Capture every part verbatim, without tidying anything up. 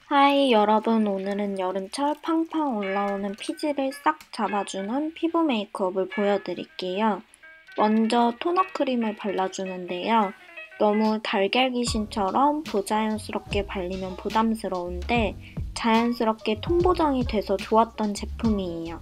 하이 여러분, 오늘은 여름철 팡팡 올라오는 피지를 싹 잡아주는 피부 메이크업을 보여드릴게요. 먼저 토너 크림을 발라주는데요. 너무 달걀귀신처럼 부자연스럽게 발리면 부담스러운데 자연스럽게 톤 보정이 돼서 좋았던 제품이에요.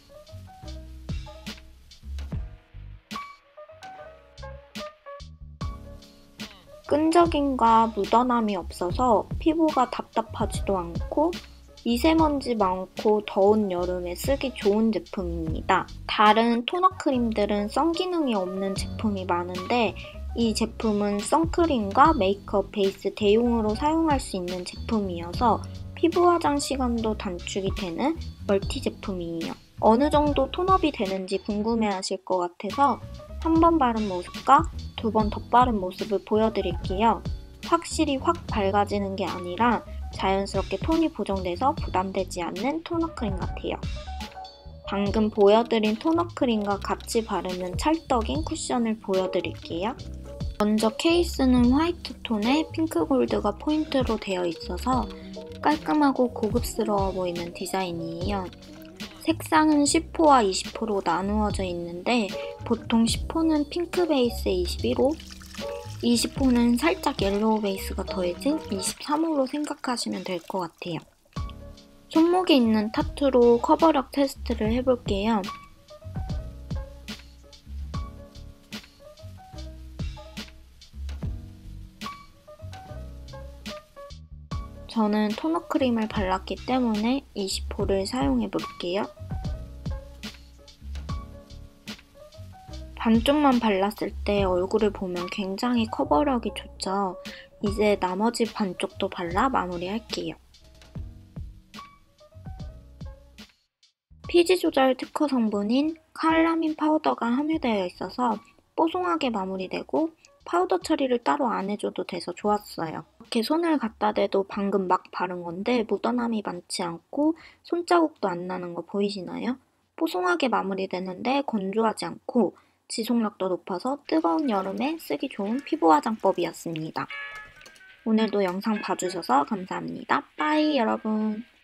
끈적임과 묻어남이 없어서 피부가 답답하지도 않고 미세먼지 많고 더운 여름에 쓰기 좋은 제품입니다. 다른 토너 크림들은 선기능이 없는 제품이 많은데 이 제품은 선크림과 메이크업 베이스 대용으로 사용할 수 있는 제품이어서 피부 화장 시간도 단축이 되는 멀티 제품이에요. 어느 정도 톤업이 되는지 궁금해하실 것 같아서 한 번 바른 모습과 두 번 덧바른 모습을 보여드릴게요. 확실히 확 밝아지는 게 아니라 자연스럽게 톤이 보정돼서 부담되지 않는 토너 크림 같아요. 방금 보여드린 토너 크림과 같이 바르는 찰떡인 쿠션을 보여드릴게요. 먼저 케이스는 화이트 톤에 핑크 골드가 포인트로 되어 있어서 깔끔하고 고급스러워 보이는 디자인이에요. 색상은 십 호와 이십 호로 나누어져 있는데 보통 십 호는 핑크 베이스에 이십일 호, 이십 호는 살짝 옐로우 베이스가 더해진 이십삼 호로 생각하시면 될 것 같아요. 손목에 있는 타투로 커버력 테스트를 해볼게요. 저는 토너 크림을 발랐기 때문에 이십 호를 사용해 볼게요. 반쪽만 발랐을 때 얼굴을 보면 굉장히 커버력이 좋죠. 이제 나머지 반쪽도 발라 마무리할게요. 피지 조절 특허 성분인 카알라민 파우더가 함유되어 있어서 뽀송하게 마무리되고 파우더 처리를 따로 안 해줘도 돼서 좋았어요. 이렇게 손을 갖다 대도 방금 막 바른 건데 묻어남이 많지 않고 손자국도 안 나는 거 보이시나요? 뽀송하게 마무리되는데 건조하지 않고 지속력도 높아서 뜨거운 여름에 쓰기 좋은 피부 화장법이었습니다. 오늘도 영상 봐주셔서 감사합니다. 빠이 여러분.